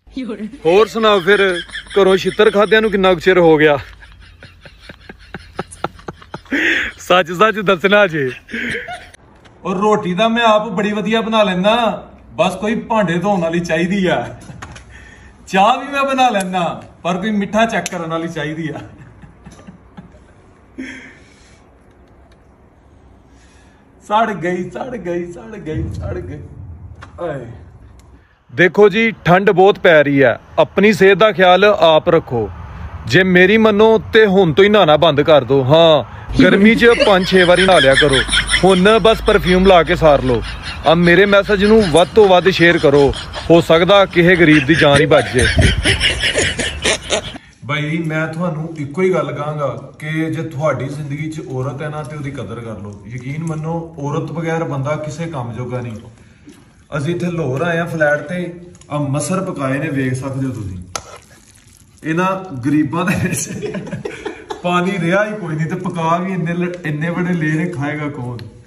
होर सुनाओ फिर घरों छित्तर खाद्या नूं किन्ना चिर हो गया? सच सच दसना जे। और रोटी दा मैं आप बड़ी वधिया बना लेना, बस कोई भांडे धोने वाली चाहिदी आ। चाह भी मैं बना लेना पर कोई मिठा चेक करने वाली चाहिदी आ। सड़ गई सड़ गई सड़ गई सड़ गई। देखो जी ठंड बहुत पै रही है, अपनी सेहत का ख्याल आप रखो। जे मेरी मनो ते हुण तो ही नहाना बंद कर दो। हाँ गर्मी च 5-6 बारी नहा लिया करो, हुण बस परफ्यूम ला के सार लो। अब मेरे मैसेज नूं वध तो वध शेयर करो, हो सकदा किसी गरीब दी जान ही बच जाए। भाई मैं तुहानू इक्को ही गल कहांगा कि जे तुहाडी जिंदगी च औरत है ना ते ओहदी कदर कर लो। यकीन मनो औरत बगैर बंदा किसी काम जोगा नहीं। असीं इत्थे लाहौर आए हैं फ्लैट ते, आ मसर पकाए ने वेख सकदे हो तुसीं। इन्हां गरीबां दे विच पानी रिहा ही कोई नहीं ते पका भी इन्ने बड़े ले रहे, खाएगा कौन?